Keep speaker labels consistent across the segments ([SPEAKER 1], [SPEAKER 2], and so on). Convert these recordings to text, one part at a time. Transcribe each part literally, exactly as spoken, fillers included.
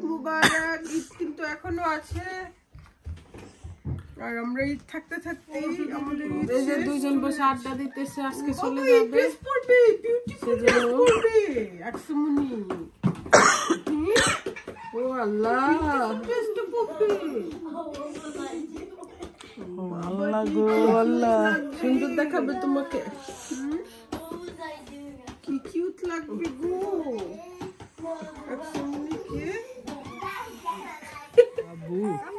[SPEAKER 1] মুবারক। ঈদ কিন্তু এখনো আছে, আর আমরা ঈদ থাকতে থাকতেই আমাদের
[SPEAKER 2] এই যে দুইজন বসে আড্ডা দিতেছে, আজকে চলে যাবে।
[SPEAKER 1] ড্রেস পরবে, বিউটিফুল ড্রেস পরবে আকসুমনি।
[SPEAKER 2] ও আল্লাহ,
[SPEAKER 1] ড্রেসটা পরবে।
[SPEAKER 2] আল্লাহ গো আল্লাহ, সুন্দর দেখাবে তোমাকে।
[SPEAKER 1] কি কিউট লাগবে গো আকসুমনিকে।
[SPEAKER 2] আবু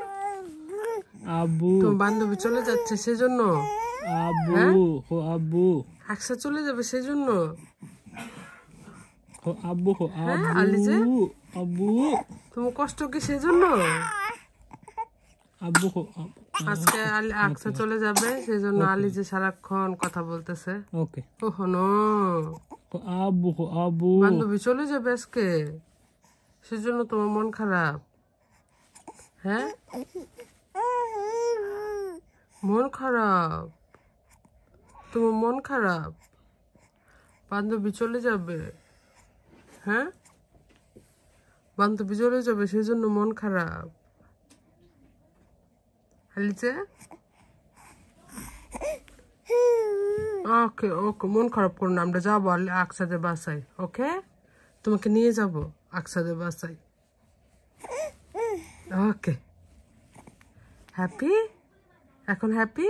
[SPEAKER 2] আবু তোমার বান্ধবী চলে যাচ্ছে সেজন্য। আবু হো আবু, আকসা চলে যাবে সেজন্য। হো আবু হো আবু আলিজে, আবু তোমার কষ্ট কি সেজন্য? আবু হো আজকে আকসা চলে যাবে সেজন্য আলিজে সারাক্ষণ কথা বলতেছে। ওকে ওহো নো, আবু হো আবু, বান্ধবী চলে যাবে আজকে সেজন্য তোমার মন খারাপ। হ্যাঁ, মন খারাপ, তোমার মন খারাপ, বান্ধবী চলে যাবে। হ্যাঁ, বান্ধবী চলে যাবে সেজন্য মন খারাপ। আলিজে ওকে ওকে, মন খারাপ করো না, আমরা যাবো আকসাদের বাসায়। ওকে, তোমাকে নিয়ে যাবো আকসাদের বাসায়। ওকে, হ্যাপি এখন হ্যাপি।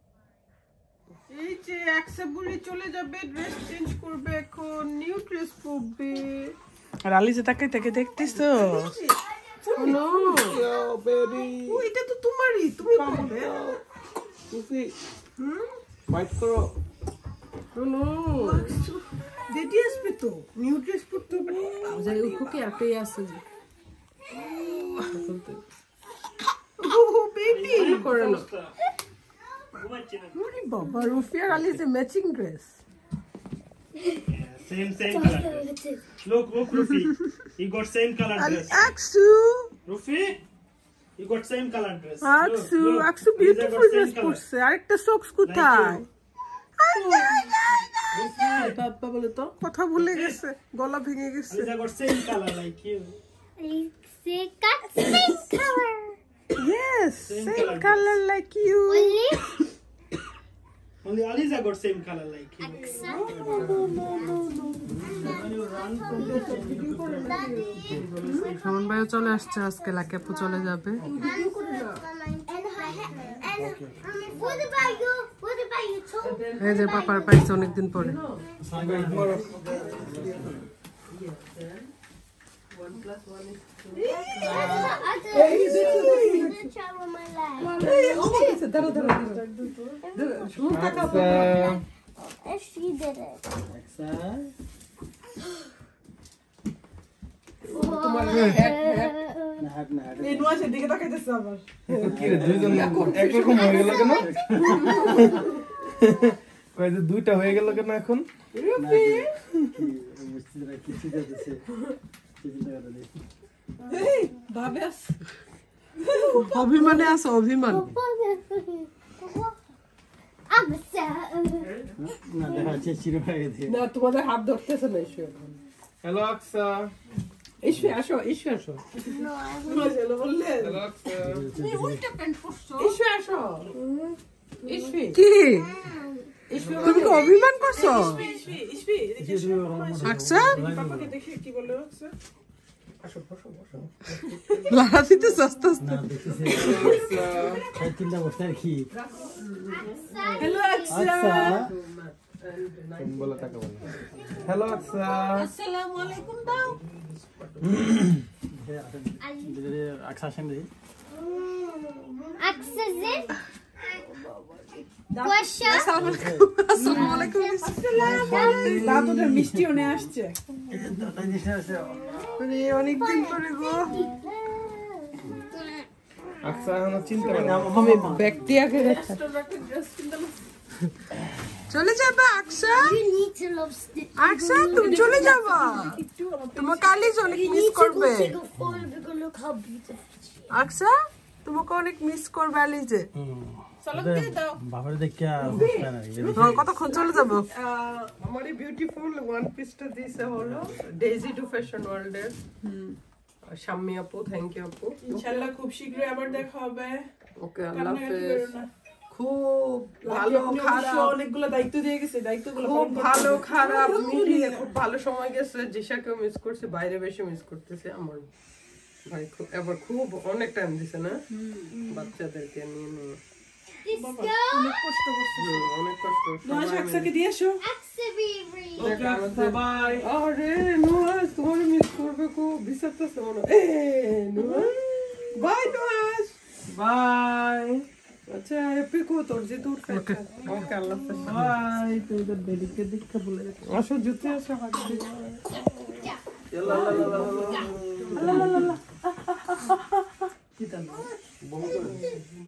[SPEAKER 1] এই যে আকসা বুড়ি চলে যাবে, ড্রেস চেঞ্জ করবে, এখন নিউ ড্রেস পরবে।
[SPEAKER 2] আর আলিজে তাকে তাকে দেখতেছো? নো বেবি,
[SPEAKER 1] ও এটা তো তোমারই, তুমি পরবে।
[SPEAKER 2] তুমি হুম ফাইট করো। নো
[SPEAKER 1] দেদি আসবে তো, নিউ ড্রেস পরতে হবে।
[SPEAKER 2] যাই ওকে একটাই আছে যে
[SPEAKER 1] ও বেবি
[SPEAKER 2] করে না।
[SPEAKER 1] ওরে বাবা, রুফি আর Alize matching dress.
[SPEAKER 3] Same, same color dress. Look, look, Rufi. You got same color dress.
[SPEAKER 1] Aksu
[SPEAKER 3] Rufi, you got same color dress.
[SPEAKER 1] Aksu Aksu beautiful dress পরছে। আরেকটা সক্স কোথায়?
[SPEAKER 2] বাবা বলে তো
[SPEAKER 1] কথা ভুলে গেছে, গলা ভেঙে গেছে।
[SPEAKER 3] Aliza got same color like you.
[SPEAKER 4] They got same color.
[SPEAKER 1] Yes,
[SPEAKER 3] Same
[SPEAKER 1] same
[SPEAKER 3] color
[SPEAKER 1] color like you.
[SPEAKER 4] Only
[SPEAKER 3] Only Aliza got same color like you.
[SPEAKER 2] সামন ভাইও চলে আসছে আজকে, লাকেপু চলে যাবে।
[SPEAKER 4] and her and what about you? What about you too?
[SPEAKER 2] এই যে পাপার পাইছে অনেকদিন পরে।
[SPEAKER 4] If she did it.
[SPEAKER 1] এই নোয়াশের দিকে তাকাইতেছে আবার।
[SPEAKER 5] কি রে দুইজন একরকম হয়ে গেল কেন? কই যে দুইটা হয়ে গেল কেন এখন?
[SPEAKER 1] রুফি
[SPEAKER 5] কিছু যাচ্ছে
[SPEAKER 1] এই ভাবে আস,
[SPEAKER 2] অভিমানে আছে, অভিমান।
[SPEAKER 4] I'm sad.
[SPEAKER 5] না দেখা যাচ্ছে চিরো হয়ে গেছে।
[SPEAKER 1] না তোমাদের হাত ধরতেছে না। ইস্যু এখন
[SPEAKER 5] হ্যালো আকসা,
[SPEAKER 1] ইস্যু আসো, ইস্যু আসো।
[SPEAKER 4] No, I
[SPEAKER 1] চলো বললে
[SPEAKER 5] হ্যালো আকসা,
[SPEAKER 1] তুমি উল্টা প্যান্ট পরছো। ইস্যু আসো, ইস্যু
[SPEAKER 2] কি
[SPEAKER 1] ইস্যু
[SPEAKER 2] তুমি কি অভিমান করছো?
[SPEAKER 1] ইস্যু ইস্যু এদিকে এসো।
[SPEAKER 2] আকসা
[SPEAKER 1] পাপাকে দেখে কি বলে হচ্ছে? আসো বসো বসো।
[SPEAKER 2] লাড়া দিতেছে আস্তে আস্তে।
[SPEAKER 5] চিন্তা করতে আর কি
[SPEAKER 1] হ্যালো আকসা।
[SPEAKER 5] বলো টাকা বলো। হ্যালো আকসা,
[SPEAKER 1] আসসালামু আলাইকুম দাও।
[SPEAKER 5] আকসা সামনে
[SPEAKER 4] Oxygen. Question.
[SPEAKER 2] আসসালামু আলাইকুম।
[SPEAKER 1] দাদুটা মিষ্টিও নিয়ে আসছে।
[SPEAKER 2] আরে অনেকদিন পরে গো।
[SPEAKER 5] আকসা এখন চিন্তা করে
[SPEAKER 2] আমি ব্যক্তি আগে দেখা চলে যাবা আকসা।
[SPEAKER 4] You need to love stick.
[SPEAKER 2] আকসা তুমি চলে যাবা, তোমার কালিজ অনেক
[SPEAKER 4] You
[SPEAKER 2] miss
[SPEAKER 4] need to go
[SPEAKER 2] করবে।
[SPEAKER 4] take a photo because look how beautiful.
[SPEAKER 2] Aksa তোমাকে অনেক মিস করবে আলিজে।
[SPEAKER 1] চলো দিয়ে দাও।
[SPEAKER 5] বাবার দেখিয়া
[SPEAKER 2] তোমার কতক্ষণ চলে যাবো?
[SPEAKER 1] আমার এই বিউটিফুল ওয়ান পিসটা দিছে হলো ডেইজি টু ফ্যাশন ওয়ার্ল্ড এর।
[SPEAKER 2] শাম্মী আপু, থ্যাংক ইউ আপু।
[SPEAKER 1] ইনশাআল্লাহ খুব শীঘ্রই আবার দেখা হবে।
[SPEAKER 2] ওকে, আল্লাহ
[SPEAKER 1] কান্নাকাটি
[SPEAKER 2] হাফেজ।
[SPEAKER 1] করো না।
[SPEAKER 2] খুব ভালো
[SPEAKER 1] আপনি অবশ্য
[SPEAKER 2] খারাপ,
[SPEAKER 1] অনেকগুলো দায়িত্ব দিয়ে গেছে, দায়িত্বগুলো
[SPEAKER 2] খুব
[SPEAKER 1] পালন করতে
[SPEAKER 2] ভালো
[SPEAKER 1] হবে।
[SPEAKER 2] খারাপ মিলিয়ে খুব ভালো সময় গেছে। জিশাকেও মিস করছে, বাইরে বেশি মিস করতেছে। আমার ভাই খুব এবার খুব অনেক টাইম দিছে না বাচ্চাদেরকে নিয়ে নিয়ে।
[SPEAKER 4] Let's go.
[SPEAKER 1] অনেক কষ্ট করছে।
[SPEAKER 2] হুম, অনেক কষ্ট।
[SPEAKER 1] নোয়া
[SPEAKER 2] সবাই
[SPEAKER 1] আকসাকে
[SPEAKER 2] মিলে।
[SPEAKER 1] দিয়ে এসো।
[SPEAKER 4] Axabery.
[SPEAKER 2] আমাদের-
[SPEAKER 5] বাই
[SPEAKER 2] আরে নুহাস তোমার মিস করবে খুব, বিচারতেছে মনে হয়। এ নুহাস, বাই নুহাস।
[SPEAKER 5] বাই
[SPEAKER 2] আচ্ছা হ্যাপি কো তোর যে তোর ওকে ওকে আল্লাহ হাফেজ।
[SPEAKER 5] বাই তোদের বেডিকে দেখতে বলে
[SPEAKER 2] আসো জুতে আসো হাত দিয়ে।
[SPEAKER 5] কি